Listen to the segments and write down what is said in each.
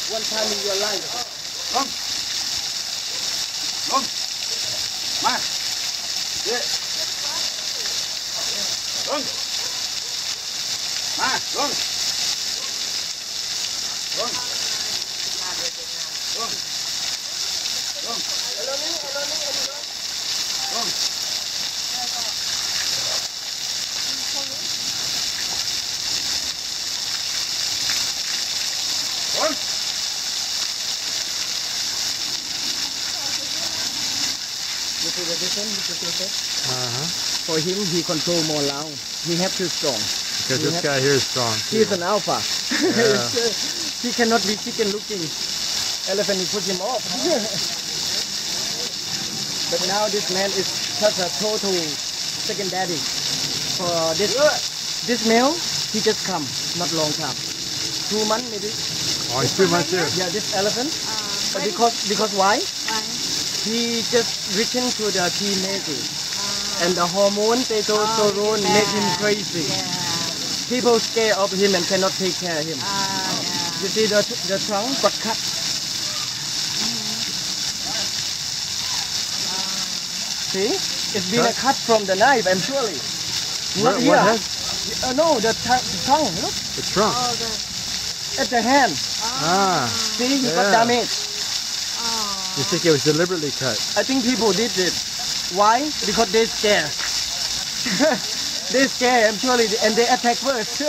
One time in your life. Vâng. Vâng. Mà. Đi. Vâng. Mà. Vâng. Vâng. Vâng. Vâng. Vâng. Vâng. You see the difference, Mr. Joseph? For him, he control more loud. He have to strong. Because this guy here is strong. He's an alpha. Yeah. He cannot be chicken looking. Elephant will put him off. But now this man is such a total second daddy. For this male, he just come, not long time. 2 months maybe. Oh, he's 2 months here. Yeah, this elephant. But because why? He just reaching to the teenager. And the hormone, testosterone, make him crazy. People scared of him and cannot take care of him. You see the trunk got cut. See? It's been a cut from the knife, I'm surely. Not here. What No, the tongue, look. The trunk. At the hand. See, he got Yeah. damage. You think it was deliberately cut? I think people did it. Why? Because they scared. They scared, I'm surely, and they attack first.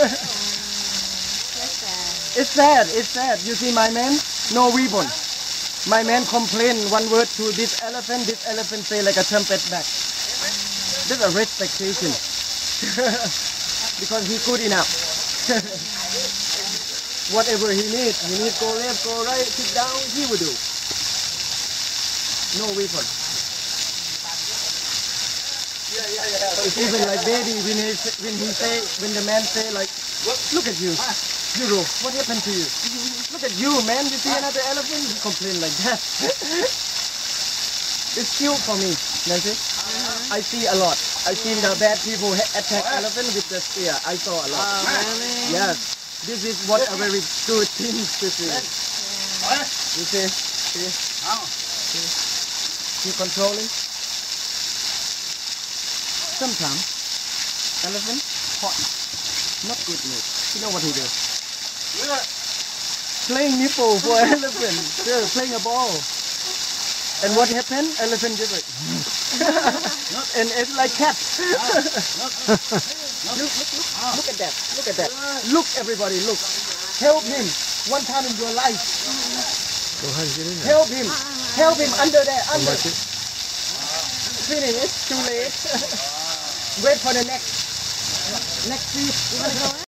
It's sad, it's sad. You see my man? No weapon. My man complained one word to this elephant say like a trumpet back. That's a respectation. Because he's good enough. Whatever he needs go left, go right, sit down, he will do. No weapon. It's even like baby when the man say like, look at you, Euro, what happened to you? Look at you, man, you see another elephant? He complain like that. It's cute for me, Nancy. I see a lot. I seen the bad people attack elephant with the spear. I saw a lot. Really? Yes, this is what a very good thing to see. You see? See controlling. Sometimes elephant hot, not good mood. You know what he does? Playing nipple for elephant. Yeah, playing a ball. And what happened? Elephant just like and it's like cat. Look at that. Look at that. Look everybody, look. Help him one time in your life. Go ahead and get in there. Help him. Help him under there. Under. Like it. Finish it. Too late. Wait for the next seat. You wanna go?